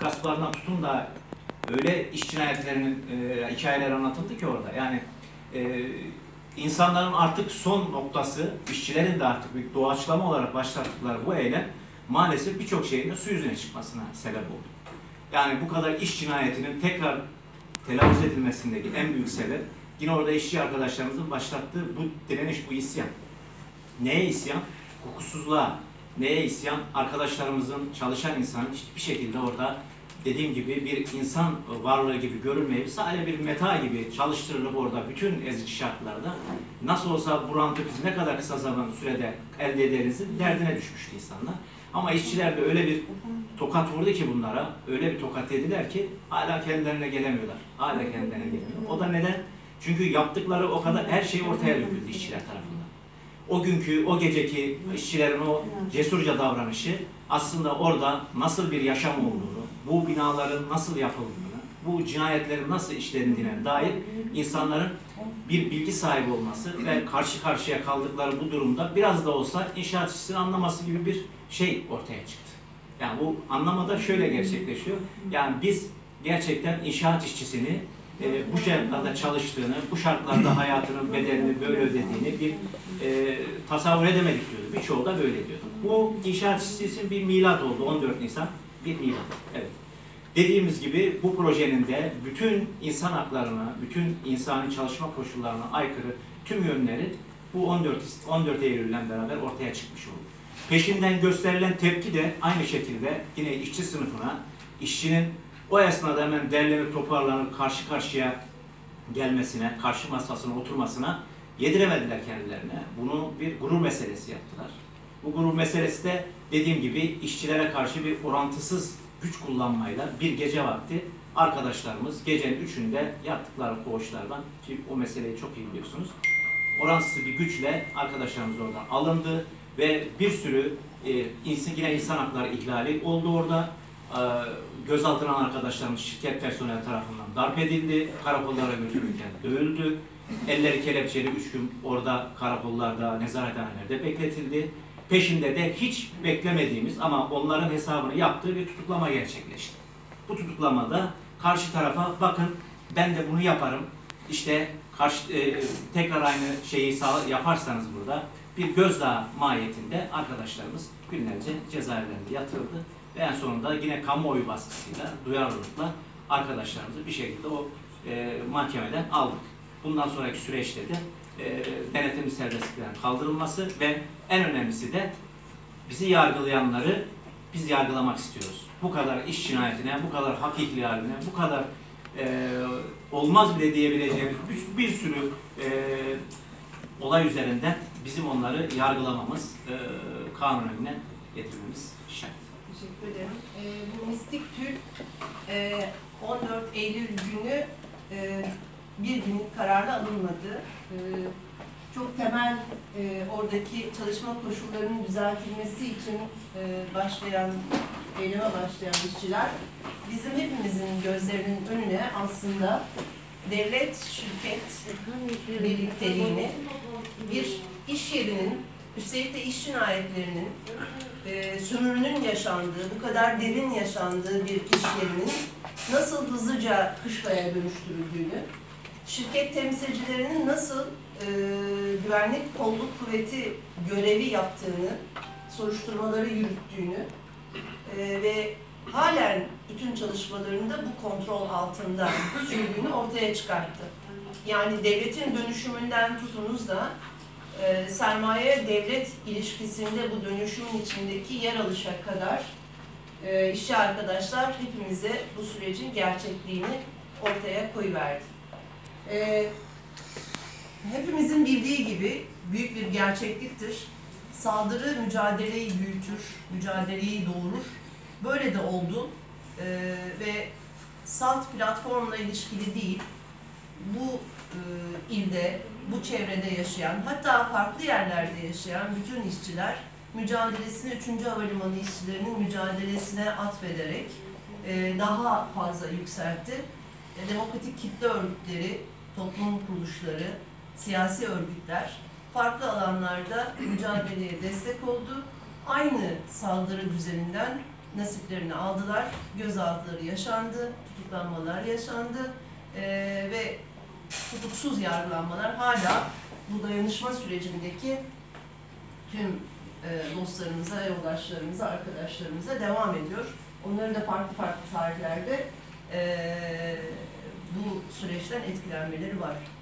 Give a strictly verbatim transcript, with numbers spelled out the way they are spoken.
gasplarından tutun da öyle iş cinayetlerinin e, hikayeleri anlatıldı ki orada. Yani e, insanların artık son noktası, işçilerin de artık bir doğaçlama olarak başlattıkları bu eylem maalesef birçok şeyin de su yüzüne çıkmasına sebep oldu. Yani bu kadar iş cinayetinin tekrar telaffuz edilmesindeki en büyük sebep yine orada işçi arkadaşlarımızın başlattığı bu direniş, bu isyan. Neye isyan? Hukuksuzluğa. Neye isyan? Arkadaşlarımızın, çalışan insanın hiçbir şekilde orada dediğim gibi bir insan varlığı gibi görülmeyip sadece bir meta gibi çalıştırılıp orada bütün ezici şartlarda nasıl olsa bu rantı biz ne kadar kısa zaman sürede elde ederizin derdine düşmüştü insanlar. Ama işçiler de öyle bir tokat vurdu ki bunlara, öyle bir tokat dediler ki hala kendilerine gelemiyorlar. Hala kendilerine gelemiyor. O da neden? Çünkü yaptıkları o kadar her şey ortaya döküldü işçiler tarafından. O günkü, o geceki işçilerin o cesurca davranışı aslında orada nasıl bir yaşam olduğunu, bu binaların nasıl yapıldığını, bu cinayetlerin nasıl işlendiğine dair insanların bir bilgi sahibi olması ve karşı karşıya kaldıkları bu durumda biraz da olsa inşaat işçisini anlaması gibi bir şey ortaya çıktı. Yani bu anlamada şöyle gerçekleşiyor. Yani biz gerçekten inşaat işçisini e, bu şartlarda çalıştığını, bu şartlarda hayatının bedelini böyle ödediğini bir e, tasavvur edemedik diyordu. Birçoğu da böyle diyordu. Bu inşaat işçisi için bir milat oldu. on dört Nisan bir milat. Evet. Dediğimiz gibi bu projenin de bütün insan haklarına, bütün insani çalışma koşullarına aykırı tüm yönleri bu on dört Eylül'den beraber ortaya çıkmış oldu. Peşinden gösterilen tepki de aynı şekilde yine işçi sınıfına, işçinin o esnada hemen derlenip toparlanıp karşı karşıya gelmesine, karşı masasına oturmasına yediremediler kendilerine. Bunu bir gurur meselesi yaptılar. Bu gurur meselesi de dediğim gibi işçilere karşı bir orantısız güç kullanmayla bir gece vakti arkadaşlarımız gecenin üçünde yattıkları koğuşlardan, ki o meseleyi çok iyi biliyorsunuz, orantısız bir güçle arkadaşlarımız oradan alındı ve bir sürü e, yine insan hakları ihlali oldu orada. E, gözaltına alınan arkadaşlarımız şirket personeli tarafından darp edildi, karakollara götürülürken dövüldü, elleri kelepçeli üç gün orada karakollarda, nezarethanelerde bekletildi. Peşinde de hiç beklemediğimiz ama onların hesabını yaptığı bir tutuklama gerçekleşti. Bu tutuklamada karşı tarafa bakın ben de bunu yaparım, işte karşı, e, tekrar aynı şeyi sağ, yaparsanız burada bir gözdağı mahiyetinde arkadaşlarımız günlerce cezaevlerinde yatırıldı. Ve en sonunda yine kamuoyu baskısıyla, duyarlılıkla arkadaşlarımızı bir şekilde o e, mahkemeden aldık. Bundan sonraki süreçte de e, denetimli serbestliklerin kaldırılması ve en önemlisi de bizi yargılayanları biz yargılamak istiyoruz. Bu kadar iş cinayetine, bu kadar hak ihlaline, bu kadar e, olmaz bile diyebileceğimiz bir, bir sürü e, olay üzerinden bizim onları yargılamamız, e, kanun önüne getirmemiz şart. Teşekkür ederim. E, bu Mistik Türk e, on dört Eylül günü e, bir günlük kararla alınmadı. E, çok temel e, oradaki çalışma koşullarının düzeltilmesi için e, başlayan, eyleme başlayan işçiler bizim hepimizin gözlerinin önüne aslında devlet, şirket birlikteliğini, bir iş yerinin, üstelik de iş cinayetlerinin e, sömürünün yaşandığı, bu kadar derin yaşandığı bir iş yerinin nasıl hızlıca kışlaya dönüştürüldüğünü, şirket temsilcilerinin nasıl e, güvenlik kolluk kuvveti görevi yaptığını, soruşturmaları yürüttüğünü e, ve halen bütün çalışmalarında bu kontrol altında sürdüğünü ortaya çıkarttı. Yani devletin dönüşümünden tutunuz da e, sermaye-devlet ilişkisinde bu dönüşümün içindeki yer alışa kadar e, işçi arkadaşlar hepimize bu sürecin gerçekliğini ortaya koyuverdi. E, hepimizin bildiği gibi büyük bir gerçekliktir. Saldırı mücadeleyi büyütür, mücadeleyi doğurur. Böyle de oldu ee, ve SALT platformla ilişkili değil, bu e, ilde, bu çevrede yaşayan, hatta farklı yerlerde yaşayan bütün işçiler mücadelesini üçüncü Havalimanı işçilerinin mücadelesine atfederek e, daha fazla yükseltti. E, demokratik kitle örgütleri, toplum kuruluşları, siyasi örgütler farklı alanlarda mücadeleye destek oldu. Aynı saldırı düzeninden nasiplerini aldılar, gözaltıları yaşandı, tutuklanmalar yaşandı e, ve tutuksuz yargılanmalar hala bu dayanışma sürecindeki tüm e, dostlarımıza, yoldaşlarımıza, arkadaşlarımıza devam ediyor. Onların da farklı farklı tarihlerde e, bu süreçten etkilenmeleri var.